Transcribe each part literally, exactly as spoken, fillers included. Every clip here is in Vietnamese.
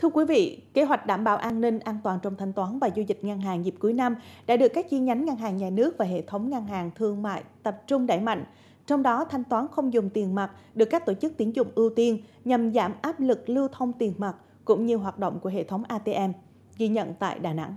Thưa quý vị, kế hoạch đảm bảo an ninh, an toàn trong thanh toán và giao dịch ngân hàng dịp cuối năm đã được các chi nhánh ngân hàng nhà nước và hệ thống ngân hàng thương mại tập trung đẩy mạnh. Trong đó, thanh toán không dùng tiền mặt được các tổ chức tín dụng ưu tiên nhằm giảm áp lực lưu thông tiền mặt cũng như hoạt động của hệ thống a tê em, ghi nhận tại Đà Nẵng.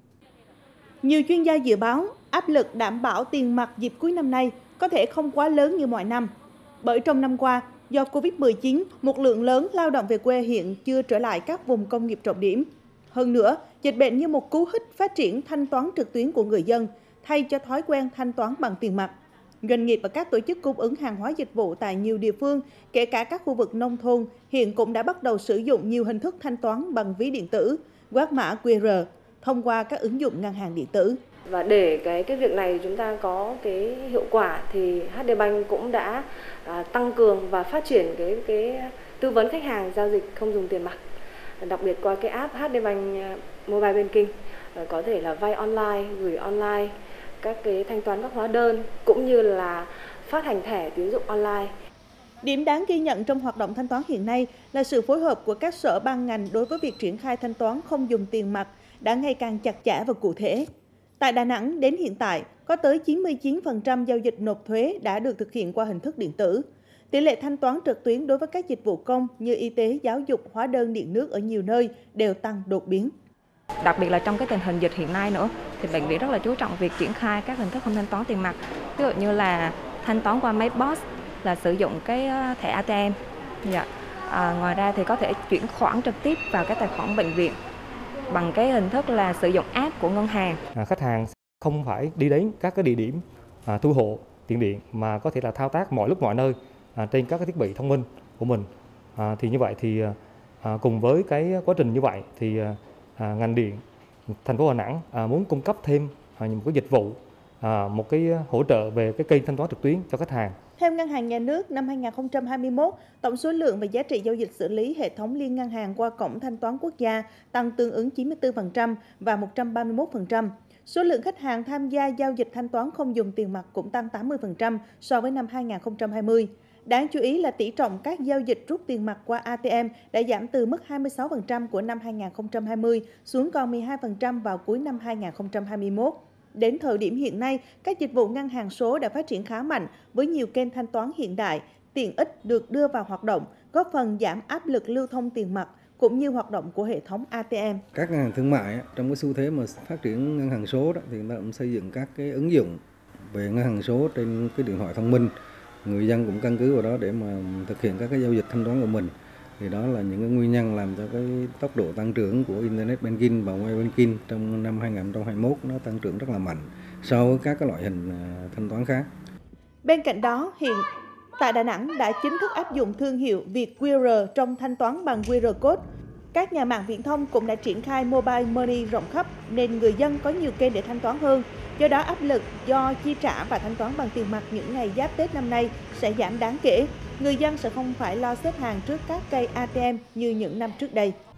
Nhiều chuyên gia dự báo áp lực đảm bảo tiền mặt dịp cuối năm nay có thể không quá lớn như mọi năm. Bởi trong năm qua, do Covid mười chín, một lượng lớn lao động về quê hiện chưa trở lại các vùng công nghiệp trọng điểm. Hơn nữa, dịch bệnh như một cú hích phát triển thanh toán trực tuyến của người dân, thay cho thói quen thanh toán bằng tiền mặt. Doanh nghiệp và các tổ chức cung ứng hàng hóa dịch vụ tại nhiều địa phương, kể cả các khu vực nông thôn, hiện cũng đã bắt đầu sử dụng nhiều hình thức thanh toán bằng ví điện tử, quét mã quy rờ, thông qua các ứng dụng ngân hàng điện tử. Và để cái cái việc này chúng ta có cái hiệu quả thì hát đê Bank cũng đã à, tăng cường và phát triển cái cái tư vấn khách hàng giao dịch không dùng tiền mặt, đặc biệt qua cái app hát đê Bank Mobile Banking, à, có thể là vay online, gửi online, các cái thanh toán các hóa đơn cũng như là phát hành thẻ tín dụng online. Điểm đáng ghi nhận trong hoạt động thanh toán hiện nay là sự phối hợp của các sở ban ngành đối với việc triển khai thanh toán không dùng tiền mặt đã ngày càng chặt chẽ và cụ thể. Tại Đà Nẵng, đến hiện tại, có tới chín mươi chín phần trăm giao dịch nộp thuế đã được thực hiện qua hình thức điện tử. Tỷ lệ thanh toán trực tuyến đối với các dịch vụ công như y tế, giáo dục, hóa đơn, điện nước ở nhiều nơi đều tăng đột biến. Đặc biệt là trong cái tình hình dịch hiện nay nữa, thì bệnh viện rất là chú trọng việc triển khai các hình thức không thanh toán tiền mặt. Ví dụ như là thanh toán qua máy pê o ét, là sử dụng cái thẻ a tê em. Dạ. À, ngoài ra thì có thể chuyển khoản trực tiếp vào cái tài khoản bệnh viện bằng cái hình thức là sử dụng app của ngân hàng. À, khách hàng không phải đi đến các cái địa điểm à, thu hộ tiền điện mà có thể là thao tác mọi lúc mọi nơi à, trên các cái thiết bị thông minh của mình. À, thì như vậy thì à, cùng với cái quá trình như vậy thì à, ngành điện thành phố Đà Nẵng à, muốn cung cấp thêm à, một cái dịch vụ, à, một cái hỗ trợ về cái kênh thanh toán trực tuyến cho khách hàng. Theo Ngân hàng Nhà nước, năm hai nghìn không trăm hai mươi mốt, tổng số lượng và giá trị giao dịch xử lý hệ thống liên ngân hàng qua cổng thanh toán quốc gia tăng tương ứng chín mươi tư phần trăm và một trăm ba mươi mốt phần trăm. Số lượng khách hàng tham gia giao dịch thanh toán không dùng tiền mặt cũng tăng tám mươi phần trăm so với năm hai nghìn không trăm hai mươi. Đáng chú ý là tỷ trọng các giao dịch rút tiền mặt qua a tê em đã giảm từ mức hai mươi sáu phần trăm của năm hai nghìn không trăm hai mươi xuống còn mười hai phần trăm vào cuối năm hai nghìn không trăm hai mươi mốt. Đến thời điểm hiện nay, các dịch vụ ngân hàng số đã phát triển khá mạnh với nhiều kênh thanh toán hiện đại, tiện ích được đưa vào hoạt động, góp phần giảm áp lực lưu thông tiền mặt cũng như hoạt động của hệ thống a tê em. Các ngân hàng thương mại trong cái xu thế mà phát triển ngân hàng số đó, thì chúng ta cũng xây dựng các cái ứng dụng về ngân hàng số trên cái điện thoại thông minh. Người dân cũng căn cứ vào đó để mà thực hiện các cái giao dịch thanh toán của mình. Thì đó là những cái nguyên nhân làm cho cái tốc độ tăng trưởng của Internet Banking và Mobile Banking trong năm hai nghìn không trăm hai mươi mốt nó tăng trưởng rất là mạnh so với các cái loại hình thanh toán khác. Bên cạnh đó, hiện tại Đà Nẵng đã chính thức áp dụng thương hiệu Việt quy rờ trong thanh toán bằng quy rờ code. Các nhà mạng viễn thông cũng đã triển khai Mobile Money rộng khắp nên người dân có nhiều kênh để thanh toán hơn. Do đó áp lực do chi trả và thanh toán bằng tiền mặt những ngày giáp Tết năm nay sẽ giảm đáng kể. Người dân sẽ không phải lo xếp hàng trước các cây a tê em như những năm trước đây.